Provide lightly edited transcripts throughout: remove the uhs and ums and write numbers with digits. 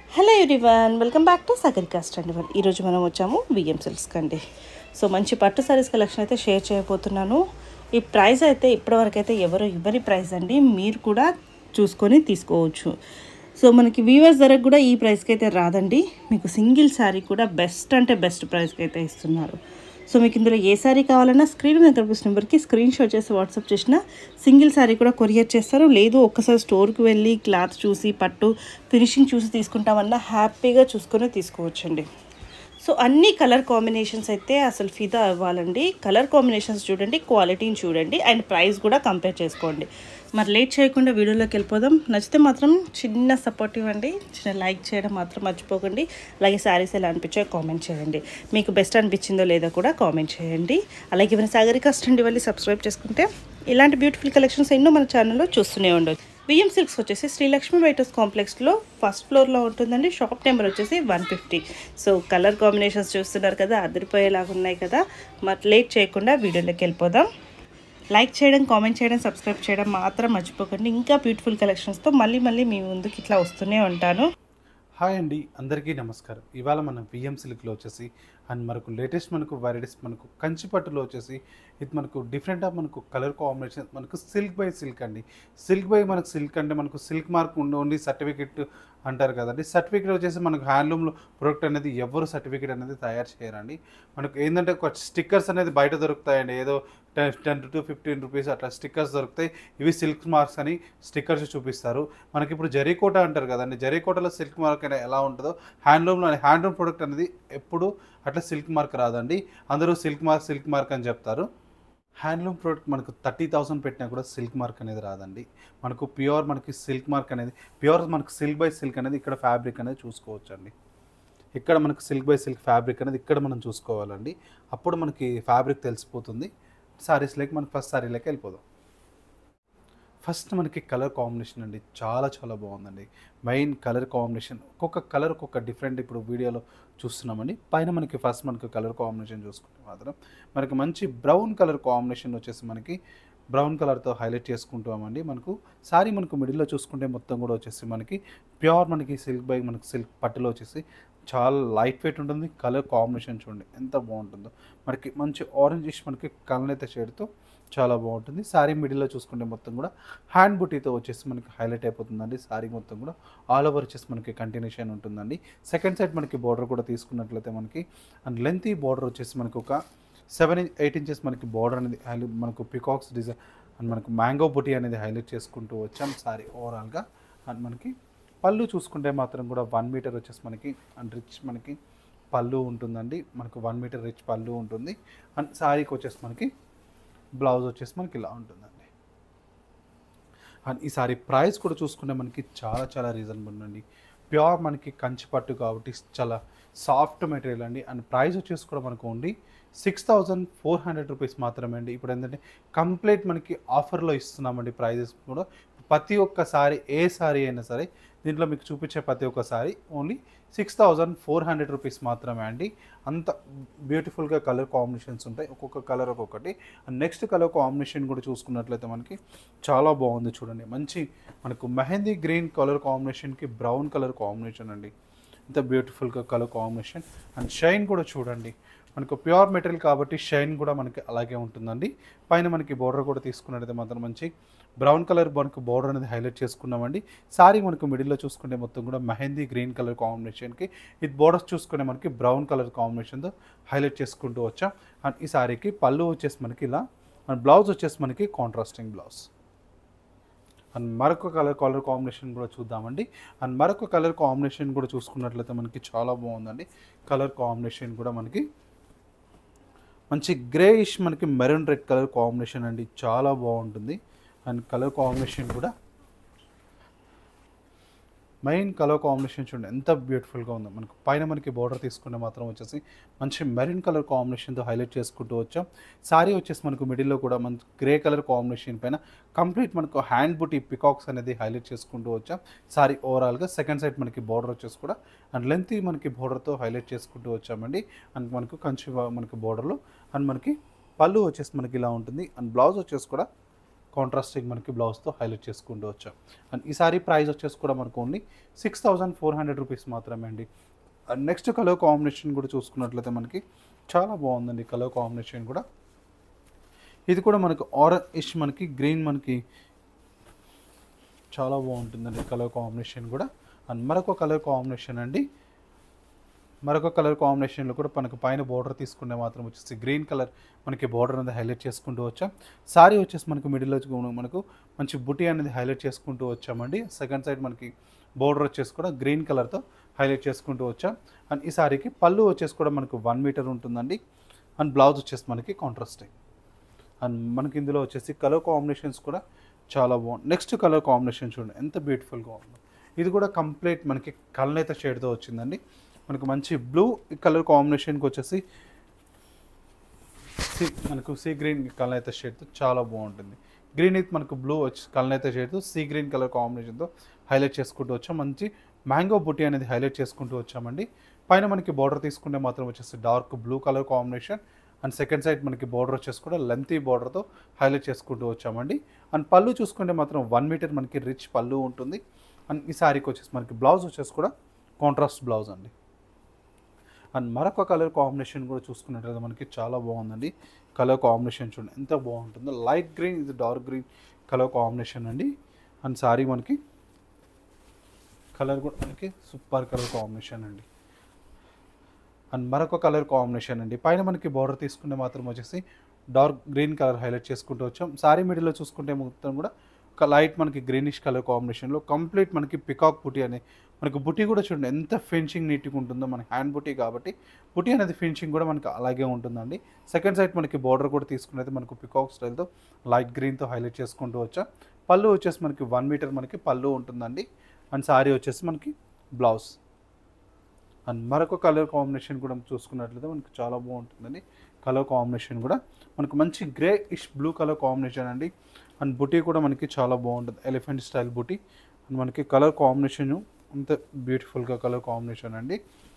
Hello everyone, welcome back to Sagarika stand. ఈరోజు మనం వచ్చాము విఎం సిల్క్స్కి అండి. సో మంచి పట్టు సారీస్ కలెక్షన్ అయితే షేర్ చేయబోతున్నాను. ఈ ప్రైస్ అయితే ఇప్పటివరకు అయితే ఎవరు ఇవ్వని ప్రైస్ అండి, మీరు కూడా చూసుకొని తీసుకోవచ్చు. సో మనకి వీవర్స్ ధరకు కూడా ఈ ప్రైస్కి అయితే రాదండి. మీకు సింగిల్ శారీ కూడా బెస్ట్ అంటే బెస్ట్ ప్రైస్కి అయితే ఇస్తున్నారు. సో మీకు ఇందులో ఏ శారీ కావాలన్నా స్క్రీన్ మీద కనిపిస్తున్న నెంబర్కి స్క్రీన్ షాట్ చేసి వాట్సాప్ చేసిన సింగిల్ శారీ కూడా కొరియర్ చేస్తారు. లేదు ఒక్కసారి స్టోర్కి వెళ్ళి క్లాత్ చూసి పట్టు ఫినిషింగ్ చూసి తీసుకుంటామన్నా హ్యాపీగా చూసుకొని తీసుకోవచ్చండి. సో అన్ని కలర్ కాంబినేషన్స్ అయితే అసలు ఫిదా అవ్వాలండి. కలర్ కాంబినేషన్స్ చూడండి, క్వాలిటీని చూడండి అండ్ ప్రైస్ కూడా కంపేర్ చేసుకోండి. మరి లేట్ చేయకుండా వీడియోలోకి వెళ్ళిపోదాం. నచ్చితే మాత్రం చిన్న సపోర్ట్ ఇవ్వండి, చిన్న లైక్ చేయడం మాత్రం మర్చిపోకండి. అలాగే శారీస్ ఎలా అనిపించాయో కామెంట్ చేయండి. మీకు బెస్ట్ అనిపించిందో లేదో కూడా కామెంట్ చేయండి. అలాగే ఏమైనా సాగరికా స్టాండ్ వెళ్ళి సబ్స్క్రైబ్ చేసుకుంటే ఇలాంటి బ్యూటిఫుల్ కలెక్షన్స్ ఎన్నో మన ఛానల్లో చూస్తూనే ఉండొచ్చు. విఎం సిల్క్స్ వచ్చేసి శ్రీలక్ష్మి వెయిటర్స్ కాంప్లెక్స్లో ఫస్ట్ ఫ్లోర్లో ఉంటుందండి. షాప్ నెంబర్ వచ్చేసి 150. సో కలర్ కాంబినేషన్స్ చూస్తున్నారు కదా, అదిరిపోయేలాగా ఉన్నాయి కదా. మరి లేట్ చేయకుండా వీడియోలోకి వెళ్ళిపోదాం. లైక్ చేయడం, కామెంట్ చేయడం, సబ్స్క్రైబ్ చేయడం మాత్రం మర్చిపోకండి. ఇంకా బ్యూటిఫుల్ కలెక్షన్స్తో మళ్ళీ మీ ముందుకు ఇట్లా వస్తూనే ఉంటాను. హాయ్ అండి, అందరికీ నమస్కారం. ఇవాళ మనం విఎం సిల్క్లో వచ్చేసి అండ్ మనకు లేటెస్ట్ మనకు వెరైటీస్ మనకు కంచి పట్టులో వచ్చేసి ఇది మనకు డిఫరెంట్ ఆఫ్ మనకు కలర్ కాంబినేషన్ మనకు సిల్క్ బై సిల్క్ అండి. సిల్క్ బై మనకు సిల్క్ అంటే మనకు సిల్క్ మార్క్ ఓన్లీ సర్టిఫికెట్ అంటారు కదండి. సర్టిఫికేట్ వచ్చేసి మనకు హ్యాండ్లూమ్లో ప్రొడక్ట్ అనేది ఎవరు సర్టిఫికేట్ అనేది తయారు చేయరండి. మనకు ఏంటంటే ఒక స్టిక్కర్స్ అనేది బయట దొరుకుతాయండి. ఏదో 10 to 15 రూపీస్ అట్లా స్టిక్కర్స్ దొరుకుతాయి. ఇవి సిల్క్ మార్క్స్ అని స్టిక్కర్స్ చూపిస్తారు. మనకి ఇప్పుడు జరీకోట అంటారు కదండి. జరీకోటలో సిల్క్ మార్క్ అనేది ఎలా ఉంటుందో హ్యాండ్లూమ్ ప్రొడక్ట్ అనేది ఎప్పుడు అట్లా సిల్క్ మార్క్ రాదండి. అందరూ సిల్క్ మార్క్ అని చెప్తారు. హ్యాండ్లూమ్ ప్రోడక్ట్ మనకు 30,000 పెట్టినా కూడా సిల్క్ మార్క్ అనేది రాదండి. మనకు ప్యూర్ మనకి సిల్క్ మార్క్ అనేది ప్యూర్ మనకు సిల్క్ బై సిల్క్ అనేది ఇక్కడ ఫ్యాబ్రిక్ అనేది చూసుకోవచ్చు అండి. ఇక్కడ మనకు సిల్క్ బై సిల్క్ ఫ్యాబ్రిక్ అనేది ఇక్కడ మనం చూసుకోవాలండి. అప్పుడు మనకి ఫ్యాబ్రిక్ తెలిసిపోతుంది. సారీస్లోకి మనకి ఫస్ట్ సారీలోకి వెళ్ళిపోదాం. ఫస్ట్ మనకి కలర్ కాంబినేషన్ అండి చాలా బాగుందండి. మెయిన్ కలర్ కాంబినేషన్ ఒక్కొక్క కలర్ ఒక్కొక్క డిఫరెంట్ ఇప్పుడు వీడియోలో చూస్తున్నామండి. పైన మనకి ఫస్ట్ మనకు కలర్ కాంబినేషన్ చూసుకుంటే మాత్రం మనకి మంచి బ్రౌన్ కలర్ కాంబినేషన్ వచ్చేసి మనకి బ్రౌన్ కలర్తో హైలైట్ చేసుకుంటామండి. మనకు సారీ మనకు మిడిల్లో చూసుకుంటే మొత్తం కూడా వచ్చేసి మనకి ప్యూర్ మనకి సిల్క్ బై మనకి సిల్క్ పట్టులో వచ్చేసి చాలా లైట్ వెయిట్ ఉంటుంది. కలర్ కాంబినేషన్ చూడండి ఎంత బాగుంటుందో. మనకి మంచి ఆరెంజిష్ మనకి కలనైతే షేడ్తో చాలా బాగుంటుంది. శారీ మిడిల్లో చూసుకుంటే మొత్తం కూడా హ్యాండ్ బుటీతో వచ్చేసి మనకి హైలైట్ అయిపోతుందండి. శారీ మొత్తం కూడా ఆల్ ఓవర్ వచ్చేసి మనకి కంటిన్యూషన్ ఉంటుందండి. సెకండ్ సైడ్ మనకి బార్డర్ కూడా తీసుకున్నట్లయితే మనకి అండ్ లెంత్ ఈ బార్డర్ వచ్చేసి మనకు ఒక 8 ఇంచెస్ మనకి బార్డర్ అనేది మనకు పికాక్స్ డిజైన్ అండ్ మనకు మ్యాంగో బుటీ అనేది హైలైట్ చేసుకుంటూ వచ్చాం శారీ ఓవరాల్గా. అండ్ మనకి పళ్ళు చూసుకుంటే మాత్రం కూడా 1 మీటర్ వచ్చేసి మనకి అండ్ రిచ్ మనకి పళ్ళు ఉంటుందండి. మనకు 1 మీటర్ రిచ్ పళ్ళు ఉంటుంది. అండ్ శారీకి వచ్చేసి మనకి బ్లౌజ్ వచ్చేసి మనకి ఇలా ఉంటుందండి. అండ్ ఈ సారీ ప్రైస్ కూడా చూసుకుంటే మనకి చాలా రీజనబుల్ అండి. ప్యూర్ మనకి కంచి పట్టు కాబట్టి చాలా సాఫ్ట్ మెటీరియల్ అండి. అండ్ ప్రైస్ వచ్చేసి కూడా మనకు ఓన్లీ 6,400 రూపీస్ మాత్రమే అండి. ఇప్పుడు ఏంటంటే కంప్లీట్ మనకి ఆఫర్లో ఇస్తున్నామండి. ప్రైజెస్ కూడా ప్రతి ఒక్క సారీ ఏ సారీ అయినా సరే దీంట్లో మీకు చూపించే ప్రతి ఒక్క సారీ ఓన్లీ 6,400 రూపీస్ మాత్రమే అండి. అంత బ్యూటిఫుల్గా కలర్ కాంబినేషన్స్ ఉంటాయి. ఒక్కొక్క కలర్ ఒక్కొక్కటి. అండ్ నెక్స్ట్ కలర్ కాంబినేషన్ కూడా చూసుకున్నట్లయితే మనకి చాలా బాగుంది చూడండి. మంచి మనకు మెహందీ గ్రీన్ కలర్ కాంబినేషన్కి బ్రౌన్ కలర్ కాంబినేషన్ అండి. ఇంత బ్యూటిఫుల్గా కలర్ కాంబినేషన్. అండ్ షైన్ కూడా చూడండి. మనకు ప్యూర్ మెటీరియల్ కాబట్టి షైన్ కూడా మనకి అలాగే ఉంటుందండి. పైన మనకి బోర్డర్ కూడా తీసుకున్నట్టయితే మాత్రం మంచి బ్రౌన్ కలర్ మనకు బోర్డర్ అనేది హైలైట్ చేసుకున్నామండి. సారీ మనకు మిడిల్లో చూసుకుంటే మొత్తం కూడా మెహందీ గ్రీన్ కలర్ కాంబినేషన్కి ఇది బోర్డర్స్ చూసుకునే మనకి బ్రౌన్ కలర్ కాంబినేషన్తో హైలైట్ చేసుకుంటూ వచ్చాం. అండ్ ఈ సారీకి పళ్ళు వచ్చేసి మనకి ఇలా అండ్ బ్లౌజ్ వచ్చేసి మనకి కాంట్రాస్టింగ్ బ్లౌజ్. అండ్ మరొక కలర్ కాంబినేషన్ కూడా చూద్దామండి. అండ్ మరొక కలర్ కాంబినేషన్ కూడా చూసుకున్నట్లయితే మనకి చాలా బాగుందండి. కలర్ కాంబినేషన్ కూడా మనకి మంచి గ్రేయిష్ మనకి మెరూన్ రెడ్ కలర్ కాంబినేషన్ అండి. చాలా బాగుంటుంది. అండ్ కలర్ కాంబినేషన్ కూడా మెయిన్ కలర్ కాంబినేషన్ చూడండి ఎంత బ్యూటిఫుల్గా ఉందో. మనకు పైన మనకి బోర్డర్ తీసుకుంటే మాత్రం వచ్చేసి మంచి మెరూన్ కలర్ కాంబినేషన్తో హైలైట్ చేసుకుంటూ వచ్చాం. సారీ వచ్చేసి మనకు మిడిల్లో కూడా మన గ్రే కలర్ కాంబినేషన్ పైన కంప్లీట్ మనకు హ్యాండ్ బుటీ పికాక్స్ అనేది హైలైట్ చేసుకుంటూ వచ్చాం. సారీ ఓవరాల్గా సెకండ్ సైడ్ మనకి బోర్డర్ వచ్చేసి కూడా అండ్ లెంత్ మనకి బోర్డర్తో హైలైట్ చేసుకుంటూ వచ్చామండి. అండ్ మనకు కంచి మనకి బోర్డర్లో అండ్ మనకి పళ్ళు వచ్చేసి మనకి ఇలా ఉంటుంది. అండ్ బ్లౌజ్ వచ్చేసి కూడా కాంట్రాస్టింగ్ మనకి బ్లౌజ్తో హైలైట్ చేసుకుంటూ వచ్చాం. అండ్ ఈ సారీ ప్రైస్ వచ్చేసి కూడా మనకు ఓన్లీ 6400 రూపీస్ మాత్రమే అండి. అండ్ నెక్స్ట్ కలర్ కాంబినేషన్ కూడా చూసుకున్నట్లయితే మనకి చాలా బాగుందండి కలర్ కాంబినేషన్ కూడా. ఇది కూడా మనకు ఆరెంజ్ మనకి గ్రీన్ మనకి చాలా బాగుంటుందండి కలర్ కాంబినేషన్ కూడా. అండ్ మరొక కలర్ కాంబినేషన్ అండి, మరొక కలర్ కాంబినేషన్లో కూడా మనకు పైన బార్డర్ తీసుకుంటే మాత్రం వచ్చేసి గ్రీన్ కలర్ మనకి బార్డర్ అనేది హైలైట్ చేసుకుంటూ వచ్చాం. సారీ వచ్చేసి మనకు మిడిల్లో మనకు మంచి బుటీ అనేది హైలైట్ చేసుకుంటూ వచ్చామండి. సెకండ్ సైడ్ మనకి బార్డర్ వచ్చేసి కూడా గ్రీన్ కలర్తో హైలైట్ చేసుకుంటూ వచ్చాం. అండ్ ఈ సారీకి పళ్ళు వచ్చేసి కూడా మనకు 1 మీటర్ ఉంటుందండి. అండ్ బ్లౌజ్ వచ్చేసి మనకి కాంట్రాస్టింగ్. అండ్ మనకి ఇందులో వచ్చేసి కలర్ కాంబినేషన్స్ కూడా చాలా బాగుంది. నెక్స్ట్ కలర్ కాంబినేషన్ చూడండి ఎంత బ్యూటిఫుల్గా ఉందో. ఇది కూడా కంప్లీట్ మనకి కలనేత షేడ్తో వచ్చిందండి. మనకు మంచి బ్లూ కలర్ కాంబినేషన్కి వచ్చేసి మనకు సీ గ్రీన్ కలనేత షేడ్తో చాలా బాగుంటుంది. గ్రీన్ అయితే మనకు బ్లూ వచ్చి కలనేత షేడ్తో సీ గ్రీన్ కలర్ కాంబినేషన్తో హైలైట్ చేసుకుంటూ వచ్చాం. మంచి మ్యాంగో బుటీ అనేది హైలైట్ చేసుకుంటూ వచ్చామండి. పైన మనకి బార్డర్ తీసుకుంటే మాత్రం వచ్చేసి dark blue colour combination. And second side మనకి బార్డర్ వచ్చేసి కూడా లెంతీ బార్డర్తో హైలైట్ చేసుకుంటూ వచ్చామండి. అండ్ పళ్ళు చూసుకుంటే మాత్రం 1 మీటర్ మనకి రిచ్ పళ్ళు ఉంటుంది. అండ్ ఈ శారీకి వచ్చేసి మనకి బ్లౌజ్ వచ్చేసి కూడా కాంట్రాస్ట్ బ్లౌజ్ అండి. అండ్ మరొక కలర్ కాంబినేషన్ కూడా చూసుకున్నట్లయితే మనకి చాలా బాగుందండి. కలర్ కాంబినేషన్ చూడండి ఎంత బాగుంటుందో. లైట్ గ్రీన్ ఇది డార్క్ గ్రీన్ కలర్ కాంబినేషన్ అండి. అండ్ శారీ మనకి కలర్ కూడా మనకి సూపర్ కలర్ కాంబినేషన్ అండి. అండ్ మరొక కలర్ కాంబినేషన్ అండి. పైన మనకి బార్డర్ తీసుకుంటే మాత్రం వచ్చేసి డార్క్ గ్రీన్ కలర్ హైలైట్ చేసుకుంటూ వచ్చాం. శారీ మిడిల్లో చూసుకుంటే మొత్తం కూడా ఒక లైట్ మనకి గ్రీనిష్ కలర్ కాంబినేషన్లో కంప్లీట్ మనకి పికాక్ బుటీ అనే మనకి బుటీ కూడా చూడండి ఎంత ఫినిషింగ్ నీట్గా ఉంటుందో. మన హ్యాండ్ బుటీ కాబట్టి బుటీ అనేది ఫినిషింగ్ కూడా మనకి అలాగే ఉంటుందండి. సెకండ్ సైడ్ మనకి బార్డర్ కూడా తీసుకున్నైతే మనకు పికాక్ స్టైల్తో లైట్ గ్రీన్తో హైలైట్ చేసుకుంటూ వచ్చాం. పళ్ళు వచ్చేసి మనకి 1 మీటర్ మనకి పళ్ళు ఉంటుందండి. అండ్ శారీ వచ్చేసి మనకి బ్లౌజ్. అండ్ మరొక కలర్ కాంబినేషన్ కూడా చూసుకున్నట్లయితే మనకి చాలా బాగుంటుందండి. కలర్ కాంబినేషన్ కూడా మనకు మంచి greyish blue colour combination అండి. అండ్ బుటీ కూడా మనకి చాలా బాగుంటుంది. ఎలిఫెంట్ స్టైల్ బుటీ. అండ్ మనకి కలర్ కాంబినేషన్ అంత బ్యూటిఫుల్గా కలర్ కాంబినేషన్ అండి.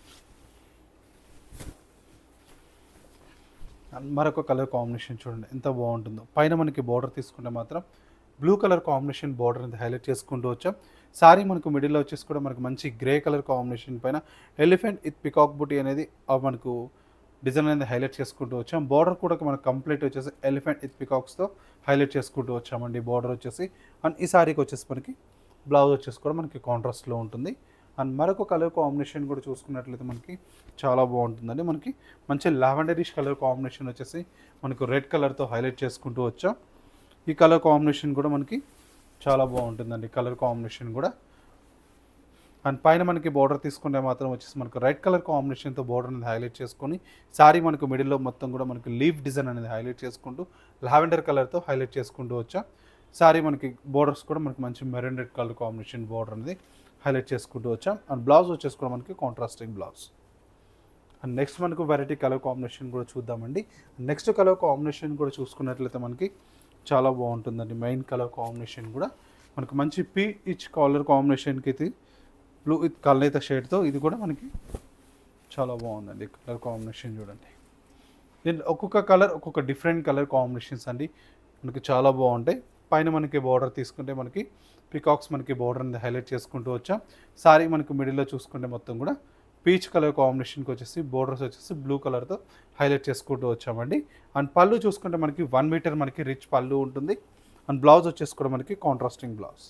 అండ్ మరొక కలర్ కాంబినేషన్ చూడండి ఎంత బాగుంటుందో. పైన మనకి బార్డర్ తీసుకుంటే మాత్రం బ్లూ కలర్ కాంబినేషన్ బార్డర్ అనేది హైలైట్ చేసుకుంటూ వచ్చాం. సారీ మనకు మిడిల్లో వచ్చేసి కూడా మనకు మంచి గ్రే కలర్ కాంబినేషన్ పైన ఎలిఫెంట్ విత్ పికాక్ బుటీ అనేది మనకు డిజైన్ అనేది హైలైట్ చేసుకుంటూ వచ్చాం. బార్డర్ కూడా మనకు కంప్లీట్ వచ్చేసి ఎలిఫెంట్ విత్ పికాక్స్తో హైలైట్ చేసుకుంటూ వచ్చామండి బార్డర్ వచ్చేసి. అండ్ ఈ సారీకి వచ్చేసి మనకి బ్లౌజ్ వచ్చేసి కూడా మనకి కాంట్రాస్ట్లో ఉంటుంది. అండ్ మరొక కలర్ కాంబినేషన్ కూడా చూసుకున్నట్లయితే మనకి చాలా బాగుంటుందండి. మనకి మంచి లావెండరిష్ కలర్ కాంబినేషన్ వచ్చేసి మనకు రెడ్ కలర్తో హైలైట్ చేసుకుంటూ వచ్చాం. ఈ కలర్ కాంబినేషన్ కూడా మనకి చాలా బాగుంటుందండి కలర్ కాంబినేషన్ కూడా. అండ్ పైన మనకి బార్డర్ తీసుకుంటే మాత్రం వచ్చేసి మనకు రెడ్ కలర్ కాంబినేషన్తో బార్డర్ అనేది హైలైట్ చేసుకొని సారీ మనకు మిడిల్లో మొత్తం కూడా మనకి లీఫ్ డిజైన్ అనేది హైలైట్ చేసుకుంటూ లావెండర్ కలర్తో హైలైట్ చేసుకుంటూ వచ్చాం. సారీ మనకి బార్డర్స్ కూడా మనకి మంచి maroon red colour combination border అనేది హైలైట్ చేసుకుంటూ వచ్చాం. అండ్ బ్లౌజ్ వచ్చేసి కూడా మనకి కాంట్రాస్టింగ్ బ్లౌజ్. అండ్ నెక్స్ట్ మనకు వెరైటీ కలర్ కాంబినేషన్ కూడా చూద్దామండి. నెక్స్ట్ కలర్ కాంబినేషన్ కూడా చూసుకున్నట్లయితే మనకి చాలా బాగుంటుందండి. మెయిన్ కలర్ కాంబినేషన్ కూడా మనకు మంచి పీచ్ కలర్ కాంబినేషన్కి ఇది బ్లూ విత్ కలర్ షేడ్తో ఇది కూడా మనకి చాలా బాగుందండి కలర్ కాంబినేషన్ చూడండి. దీంట్లో ఒక్కొక్క కలర్ ఒక్కొక్క డిఫరెంట్ కలర్ కాంబినేషన్స్ అండి మనకి చాలా బాగుంటాయి. పైన మనకి బార్డర్ తీసుకుంటే మనకి పికాక్స్ మనకి బార్డర్ అనేది హైలైట్ చేసుకుంటూ వచ్చాం. సారీ మనకు మిడిల్లో చూసుకుంటే మొత్తం కూడా పీచ్ కలర్ కాంబినేషన్కి వచ్చేసి బోర్డర్స్ వచ్చేసి బ్లూ కలర్తో హైలైట్ చేసుకుంటూ వచ్చామండి. అండ్ పళ్ళు చూసుకుంటే మనకి 1 మీటర్ మనకి రిచ్ పళ్ళు ఉంటుంది. అండ్ బ్లౌజ్ వచ్చేసి కూడా మనకి contrasting blouse.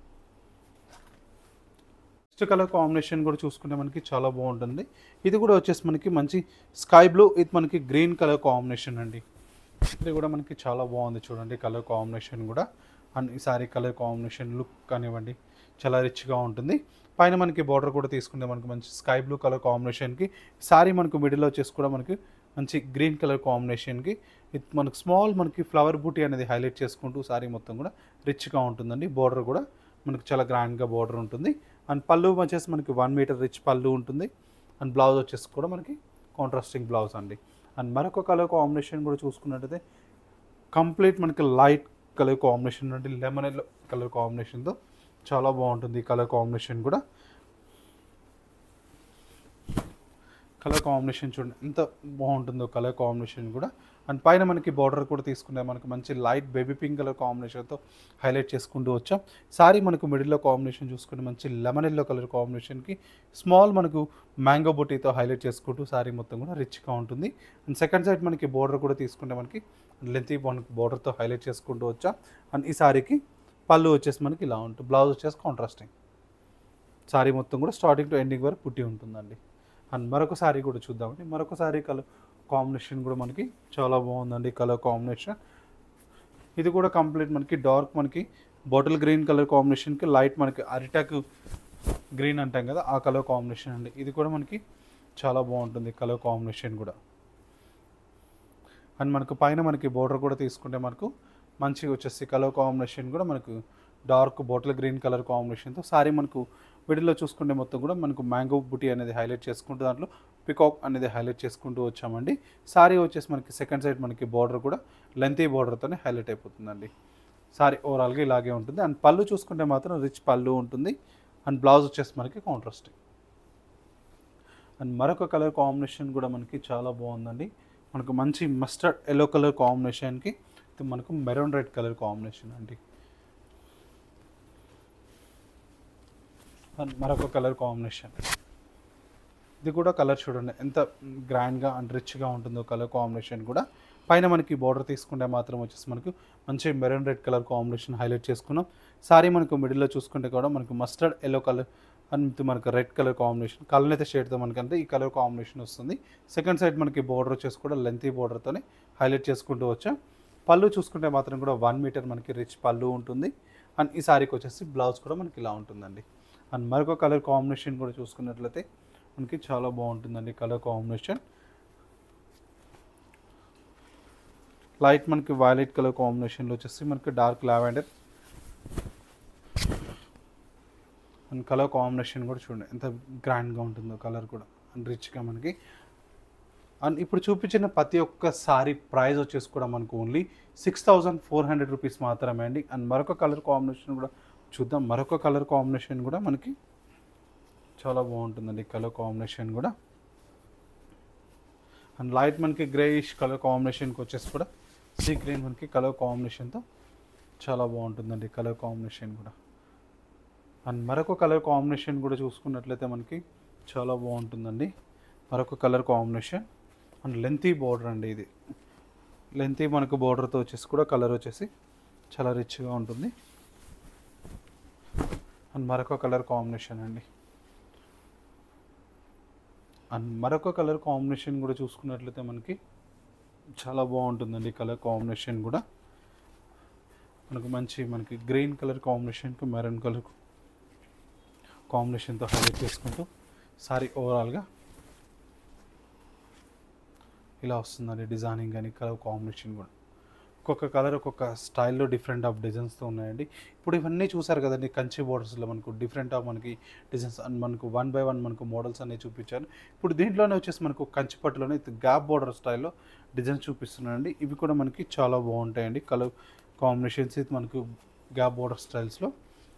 Next colour combination కూడా చూసుకుంటే మనకి చాలా బాగుంటుంది. ఇది కూడా వచ్చేసి మనకి మంచి స్కై బ్లూ ఇది మనకి గ్రీన్ కలర్ కాంబినేషన్ అండి. ఇది కూడా మనకి చాలా బాగుంది చూడండి కలర్ కాంబినేషన్ కూడా. అండ్ ఈ సారీ కలర్ కాంబినేషన్ లుక్ కానివ్వండి చాలా రిచ్గా ఉంటుంది. పైన మనకి బార్డర్ కూడా తీసుకుంటే మనకి మంచి స్కై బ్లూ కలర్ కాంబినేషన్కి సారీ మనకు మిడిల్లో వచ్చేసి కూడా మనకి మంచి గ్రీన్ కలర్ కాంబినేషన్కి మనకు స్మాల్ మనకి ఫ్లవర్ బూటీ అనేది హైలైట్ చేసుకుంటూ సారీ మొత్తం కూడా రిచ్గా ఉంటుందండి. బార్డర్ కూడా మనకి చాలా గ్రాండ్గా బార్డర్ ఉంటుంది. అండ్ పళ్ళు వచ్చేసి మనకి 1 మీటర్ రిచ్ పళ్ళు ఉంటుంది. అండ్ బ్లౌజ్ వచ్చేసి కూడా మనకి కాంట్రాస్టింగ్ బ్లౌజ్ అండి. అండ్ మరొక కలర్ కాంబినేషన్ కూడా చూసుకున్నట్టయితే కంప్లీట్ మనకి లైట్ కలర్ కాంబినేషన్ అంటే లెమన్ ఎల్లో కలర్ కాంబినేషన్తో చాలా బాగుంటుంది ఈ కలర్ కాంబినేషన్ కూడా. కలర్ కాంబినేషన్ చూడండి ఎంత బాగుంటుందో కలర్ కాంబినేషన్ కూడా. అండ్ పైన మనకి బార్డర్ కూడా తీసుకుంటే మనకు మంచి లైట్ బేబీ పింక్ కలర్ కాంబినేషన్తో హైలైట్ చేసుకుంటూ వచ్చాం. సారీ మనకు మిడిల్లో కాంబినేషన్ చూసుకుంటే మంచి లెమన్ ఎల్లో కలర్ కాంబినేషన్కి స్మాల్ మనకు మ్యాంగో బుటీతో హైలైట్ చేసుకుంటూ సారీ మొత్తం కూడా రిచ్గా ఉంటుంది. అండ్ సెకండ్ సైడ్ మనకి బార్డర్ కూడా తీసుకుంటే మనకి లెంతీ మనకి బార్డర్తో హైలైట్ చేసుకుంటూ వచ్చాం. అండ్ ఈ సారీకి పళ్ళు వచ్చేసి మనకి ఇలా ఉంటుంది, బ్లౌజ్ వచ్చేసి కాంట్రాస్టింగ్. సారీ మొత్తం కూడా స్టార్టింగ్ టు ఎండింగ్ వరకు పుట్టి ఉంటుందండి. అండ్ మరొక సారీ కూడా చూద్దామండి. మరొక సారీ కలర్ కాంబినేషన్ కూడా మనకి చాలా బాగుందండి కలర్ కాంబినేషన్. ఇది కూడా కంప్లీట్ మనకి డార్క్ మనకి బాటిల్ గ్రీన్ కలర్ కాంబినేషన్కి లైట్ మనకి అరిటాక్ గ్రీన్ అంటాం కదా ఆ కలర్ కాంబినేషన్ అండి. ఇది కూడా మనకి చాలా బాగుంటుంది కలర్ కాంబినేషన్ కూడా. అండ్ మనకు పైన మనకి బోర్డర్ కూడా తీసుకుంటే మనకు మంచిగా వచ్చేసి కలర్ కాంబినేషన్ కూడా మనకు డార్క్ బాటిల్ గ్రీన్ కలర్ కాంబినేషన్తో సారీ మనకు మిడిల్లో చూసుకుంటే మొత్తం కూడా మనకు మ్యాంగో బుటీ అనేది హైలైట్ చేసుకుంటూ దాంట్లో పికాక్ అనేది హైలైట్ చేసుకుంటూ వచ్చామండి. సారీ వచ్చేసి మనకి సెకండ్ సైడ్ మనకి బార్డర్ కూడా లెంతీ బార్డర్తోనే హైలైట్ అయిపోతుందండి. సారీ ఓవరాల్గా ఇలాగే ఉంటుంది. అండ్ పళ్ళు చూసుకుంటే మాత్రం రిచ్ పళ్ళు ఉంటుంది. అండ్ బ్లౌజ్ వచ్చేసి మనకి కాంట్రాస్టింగ్. అండ్ మరొక కలర్ కాంబినేషన్ కూడా మనకి చాలా బాగుందండి. మనకు మంచి మస్టర్డ్ ఎల్లో కలర్ కాంబినేషన్కి మనకు మెరూన్ రెడ్ కలర్ కాంబినేషన్ అండి. అండ్ మరొక కలర్ కాంబినేషన్, ఇది కూడా కలర్ చూడండి ఎంత గ్రాండ్గా అండ్ రిచ్గా ఉంటుందో కలర్ కాంబినేషన్ కూడా. పైన మనకి బార్డర్ తీసుకుంటే మాత్రం వచ్చేసి మనకు మంచి maroon red colour combination highlight చేసుకున్నాం. సారీ మనకు మిడిల్లో చూసుకుంటే కూడా మనకు మస్టర్డ్ ఎల్లో కలర్ అండ్ మనకు రెడ్ కలర్ కాంబినేషన్ కలనైతే షేడ్తో మనకంటే ఈ కలర్ కాంబినేషన్ వస్తుంది. సెకండ్ సైడ్ మనకి బార్డర్ వచ్చేసి కూడా లెంతీ బార్డర్తోనే హైలైట్ చేసుకుంటూ వచ్చాం. పళ్ళు చూసుకుంటే మాత్రం కూడా 1 మీటర్ మనకి రిచ్ పళ్ళు ఉంటుంది. అండ్ ఈ సారీకి వచ్చేసి బ్లౌజ్ కూడా మనకి ఇలా ఉంటుందండి. అండ్ మరొక కలర్ కాంబినేషన్ కూడా చూసుకున్నట్లయితే మనకి చాలా బాగుంటుందండి కలర్ కాంబినేషన్. లైట్ మనకి వైలెట్ కలర్ కాంబినేషన్లో వచ్చేసి మనకి dark lavender and colour combination కూడా చూడండి ఎంత గ్రాండ్గా ఉంటుందో కలర్ కూడా అండ్ రిచ్గా మనకి. అండ్ ఇప్పుడు చూపించిన ప్రతి ఒక్క సారీ ప్రైస్ వచ్చేసి కూడా మనకు ఓన్లీ 6400 రూపీస్ మాత్రమే అండి. అండ్ మరొక కలర్ కాంబినేషన్ కూడా చూద్దాం. మరొక కలర్ కాంబినేషన్ కూడా మనకి చాలా బాగుంటుందండి కలర్ కాంబినేషన్ కూడా. అండ్ లైట్ మనకి గ్రేయిష్ కలర్ కాంబినేషన్కి వచ్చేసి కూడా సీ గ్రీన్ మనకి కలర్ కాంబినేషన్తో చాలా బాగుంటుందండి కలర్ కాంబినేషన్ కూడా. అండ్ మరొక కలర్ కాంబినేషన్ కూడా చూసుకున్నట్లయితే మనకి చాలా బాగుంటుందండి మరొక colour combination. And lengthy border అండి, ఇది లెంతీ మనకు బార్డర్తో వచ్చేసి కూడా కలర్ వచ్చేసి చాలా రిచ్గా ఉంటుంది. అండ్ మరొక కలర్ కాంబినేషన్ అండి. అండ్ మరొక కలర్ కాంబినేషన్ కూడా చూసుకున్నట్లయితే మనకి చాలా బాగుంటుందండి కలర్ కాంబినేషన్ కూడా. మనకు మంచి మనకి గ్రీన్ కలర్ కాంబినేషన్కి మెరూన్ కలర్ కాంబినేషన్తో హైలైట్ చేసుకుంటూ సారీ ఓవరాల్గా ఇలా వస్తుందండి డిజైనింగ్ కానీ కలర్ కాంబినేషన్ కూడా. ఒక్కొక్క కలర్ ఒక్కొక్క స్టైల్లో డిఫరెంట్ ఆఫ్ డిజైన్స్తో ఉన్నాయండి. ఇప్పుడు ఇవన్నీ చూసారు కదండి కంచి బోర్డర్స్లో మనకు డిఫరెంట్ ఆఫ్ మనకి డిజైన్స్ అండ్ మనకు 1 by 1 మనకు మోడల్స్ అనేవి చూపించాను. ఇప్పుడు దీంట్లోనే వచ్చేసి మనకు కంచి పట్టులోనే గ్యాప్ బోర్డర్ స్టైల్లో డిజైన్స్ చూపిస్తున్నానండి. ఇవి కూడా మనకి చాలా బాగుంటాయండి కలర్ కాంబినేషన్స్. ఇది మనకు గ్యాప్ బోర్డర్ స్టైల్స్లో.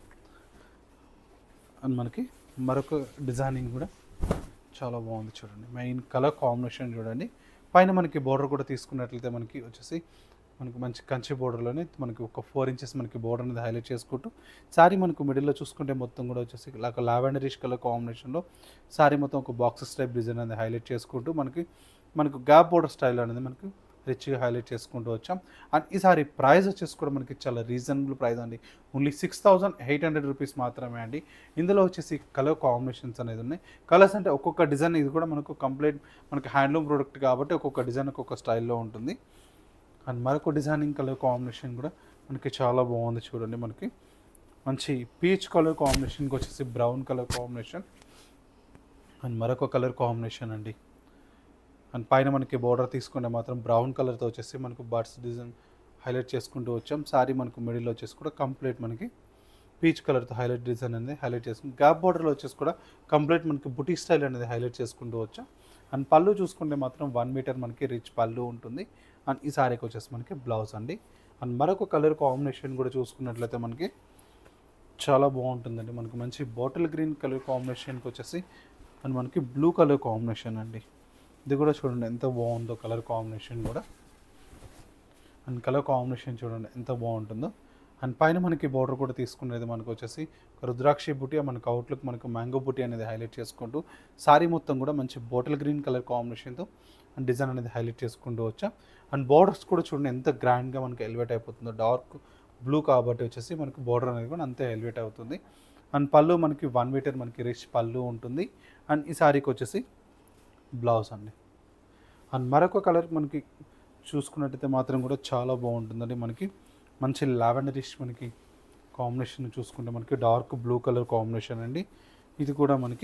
అండ్ మనకి మరొక డిజైనింగ్ కూడా చాలా బాగుంది చూడండి. మెయిన్ కలర్ కాంబినేషన్ చూడండి. పైన మనకి బోర్డర్ కూడా తీసుకున్నట్లయితే మనకి వచ్చేసి మనకు మంచి కంచి బోర్డర్లోనే మనకి ఒక 4 ఇంచెస్ మనకి బోర్డర్ అనేది హైలైట్ చేసుకుంటూ సారీ మనకు మిడిల్లో చూసుకుంటే మొత్తం కూడా వచ్చేసి ఇలా లావెండరిష్ కలర్ కాంబినేషన్లో సారీ మొత్తం ఒక బాక్సెస్ టైప్ డిజైన్ అనేది హైలైట్ చేసుకుంటూ మనకు గ్యాప్ బోర్డర్ స్టైల్ అనేది మనకు రిచ్గా హైలైట్ చేసుకుంటూ వచ్చాం. అండ్ ఈ సారీ ప్రైస్ వచ్చేసి కూడా మనకి చాలా రీజనబుల్ ప్రైస్ అండి. ఓన్లీ 6800 రూపీస్ మాత్రమే అండి. ఇందులో వచ్చేసి కలర్ కాంబినేషన్స్ అనేది ఉన్నాయి. కలర్స్ అంటే ఒక్కొక్క డిజైన్ ఇది కూడా మనకు కంప్లీట్ మనకి హ్యాండ్లూమ్ ప్రోడక్ట్ కాబట్టి ఒక్కొక్క డిజైన్ ఒక్కొక్క స్టైల్లో ఉంటుంది. అండ్ మరొక డిజైనింగ్ కలర్ కాంబినేషన్ కూడా మనకి చాలా బాగుంది చూడండి. మనకి మంచి పీచ్ కలర్ కాంబినేషన్కి వచ్చేసి బ్రౌన్ కలర్ కాంబినేషన్ అండ్ మరొక కలర్ కాంబినేషన్ అండి. అండ్ పైన మనకి బోర్డర్ తీసుకుంటే మాత్రం బ్రౌన్ కలర్తో వచ్చేసి మనకు బర్డ్స్ డిజైన్ హైలైట్ చేసుకుంటూ వచ్చాం. సారీ మనకు మిడిల్ వచ్చేసి కూడా కంప్లీట్ మనకి పీచ్ కలర్తో హైలైట్ డిజైన్ అనేది హైలైట్ చేసుకుంటాం. గ్యాప్ బోర్డర్లో వచ్చేసి కూడా కంప్లీట్ మనకి బుటీ స్టైల్ అనేది హైలైట్ చేసుకుంటూ వచ్చాం. అండ్ పళ్ళు చూసుకుంటే మాత్రం 1 మీటర్ మనకి రిచ్ పళ్ళు ఉంటుంది. అండ్ ఈ సారీకి వచ్చేసి మనకి బ్లౌజ్ అండి. అండ్ మరొక కలర్ కాంబినేషన్ కూడా చూసుకున్నట్లయితే మనకి చాలా బాగుంటుందండి. మనకు మంచి బాటిల్ గ్రీన్ కలర్ కాంబినేషన్కి వచ్చేసి అండ్ మనకి బ్లూ కలర్ కాంబినేషన్ అండి. ఇది కూడా చూడండి ఎంత బాగుందో కలర్ కాంబినేషన్ కూడా. అండ్ కలర్ కాంబినేషన్ చూడండి ఎంత బాగుంటుందో. అండ్ పైన మనకి బార్డర్ కూడా తీసుకునేది మనకు వచ్చేసి రుద్రాక్షి బుట్టి, మనకు అవుట్లుక్ మనకు మ్యాంగో బుట్టి అనేది హైలైట్ చేసుకుంటూ సారీ మొత్తం కూడా మంచి బాటిల్ గ్రీన్ కలర్ కాంబినేషన్తో అండ్ డిజైన్ అనేది హైలైట్ చేసుకుంటూ వచ్చా. అండ్ బార్డర్స్ కూడా చూడండి ఎంత గ్రాండ్గా మనకి ఎలివేట్ అయిపోతుందో. డార్క్ బ్లూ కాబట్టి వచ్చేసి మనకు బార్డర్ అనేది కూడా అంతే ఎలివేట్ అవుతుంది. అండ్ పళ్ళు మనకి 1 మీటర్ మనకి రిచ్ పళ్ళు ఉంటుంది. అండ్ ఈ సారీకి వచ్చేసి బ్లౌజ్ అండి. అండ్ మరొక కలర్ మనకి చూసుకున్నట్టయితే మాత్రం కూడా చాలా బాగుంటుందండి. మనకి మంచి లావెండరిష్ మనకి కాంబినేషన్ చూసుకుంటే మనకి డార్క్ బ్లూ కలర్ కాంబినేషన్ అండి. ఇది కూడా మనకి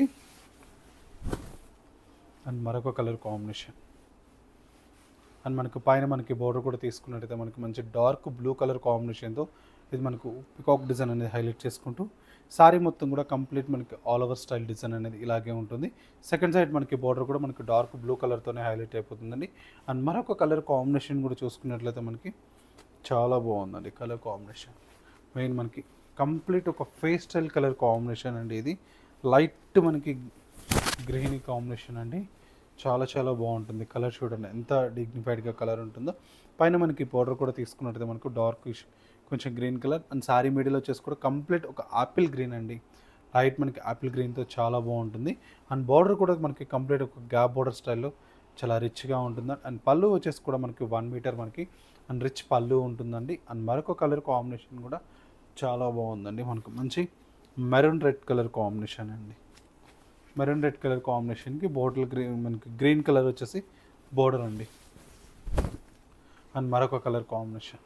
అండ్ మరొక కలర్ కాంబినేషన్. అండ్ మనకు పైన మనకి బోర్డర్ కూడా తీసుకున్నట్టయితే మనకి మంచి డార్క్ బ్లూ కలర్ కాంబినేషన్తో ఇది మనకు పికాక్ డిజైన్ అనేది హైలైట్ చేసుకుంటూ సారీ మొత్తం కూడా కంప్లీట్ మనకి ఆల్ ఓవర్ స్టైల్ డిజైన్ అనేది ఇలాగే ఉంటుంది. సెకండ్ సైడ్ మనకి బార్డర్ కూడా మనకి డార్క్ బ్లూ కలర్తోనే హైలైట్ అయిపోతుందండి. అండ్ మరొక కలర్ కాంబినేషన్ కూడా చూసుకున్నట్లయితే మనకి చాలా బాగుందండి కలర్ కాంబినేషన్. మెయిన్ మనకి కంప్లీట్ ఒక ఫేస్ స్టైల్ కలర్ కాంబినేషన్ అండి. ఇది లైట్ మనకి గ్రీన్ కాంబినేషన్ అండి. చాలా చాలా బాగుంటుంది కలర్. చూడండి ఎంత డిగ్నిఫైడ్గా కలర్ ఉంటుందో. పైన మనకి బార్డర్ కూడా తీసుకున్నట్టయితే మనకు డార్క్ కొంచెం green colour and sari middle వచ్చేసి కూడా కంప్లీట్ ఒక ఆపిల్ గ్రీన్ అండి. లైట్ మనకి ఆపిల్ గ్రీన్తో చాలా బాగుంటుంది. అండ్ బార్డర్ కూడా మనకి కంప్లీట్ ఒక గ్యాప్ బార్డర్ స్టైల్లో చాలా రిచ్గా ఉంటుంది. అండ్ పళ్ళు వచ్చేసి కూడా మనకి 1 మీటర్ మనకి అండ్ రిచ్ పళ్ళు ఉంటుందండి. అండ్ మరొక కలర్ కాంబినేషన్ కూడా చాలా బాగుందండి. మనకు మంచి మెరూన్ రెడ్ కలర్ కాంబినేషన్ అండి. మెరూన్ రెడ్ కలర్ కాంబినేషన్కి బాటిల్ గ్రీన్ మనకి గ్రీన్ కలర్ వచ్చేసి బోర్డర్ అండి. అండ్ మరొక కలర్ కాంబినేషన్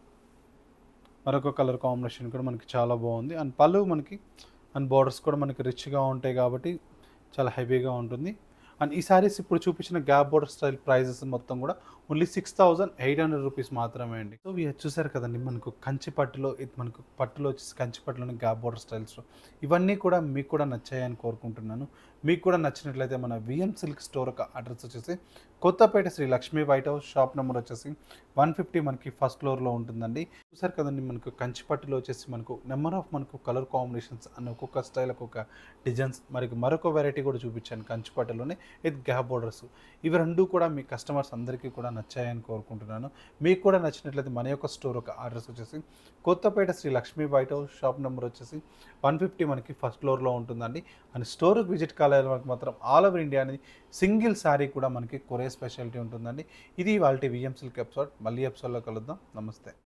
కూడా మనకి చాలా బాగుంది. అండ్ పళ్ళు మనకి అండ్ బార్డర్స్ కూడా మనకి రిచ్గా ఉంటాయి కాబట్టి చాలా హెవీగా ఉంటుంది. అండ్ ఈ సారీస్ ఇప్పుడు చూపించిన గ్యాప్ బోర్డర్ స్టైల్ ప్రైజెస్ మొత్తం కూడా ఓన్లీ 6,800 రూపీస్ మాత్రమే అండి. సో ఇవి చూసారు కదండి మనకు కంచి పట్టులో, ఇది మనకు పట్టులో వచ్చేసి కంచి పట్టులోని గ్యాప్ బోర్డర్ స్టైల్స్లో ఇవన్నీ కూడా మీకు కూడా నచ్చాయని కోరుకుంటున్నాను. మీకు కూడా నచ్చినట్లయితే మన విఎం సిల్క్ స్టోర్ ఒక అడ్రస్ వచ్చేసి Kothapeta Sri Lakshmi white house, shop number వచ్చేసి 150 మనకి ఫస్ట్ ఫ్లోర్లో ఉంటుందండి. చూసారు కదండి మనకు కంచి పట్టులో వచ్చేసి మనకు నెంబర్ ఆఫ్ మనకు కలర్ కాంబినేషన్స్ అన్న ఒక్కొక్క స్టైల్ ఒక్కొక్క డిజైన్స్ మరొక వెరైటీ కూడా చూపించాను కంచి పట్టులోనే. ఇది గ్యాప్ బోర్డర్స్. ఇవి రెండు కూడా మీ కస్టమర్స్ అందరికీ కూడా నచ్చాయని కోరుకుంటున్నాను. మీకు కూడా నచ్చినట్లయితే మన యొక్క స్టోర్ ఒక అడ్రస్ వచ్చేసి Kothapeta Sri Lakshmi white house, shop number వచ్చేసి 150 మనకి ఫస్ట్ ఫ్లోర్లో ఉంటుందండి. అండ్ స్టోర్కి విజిట్ కాలేదు మనకు మాత్రం ఆల్ ఓవర్ ఇండియా అనేది సింగిల్ శారీ కూడా మనకి కొరియర్ స్పెషాలిటీ ఉంటుందండి. ఇది వాళ్ళ విఎం సిల్క్ ఎపిసోడ్. మళ్ళీ ఎపిసోడ్లో కలుద్దాం. నమస్తే.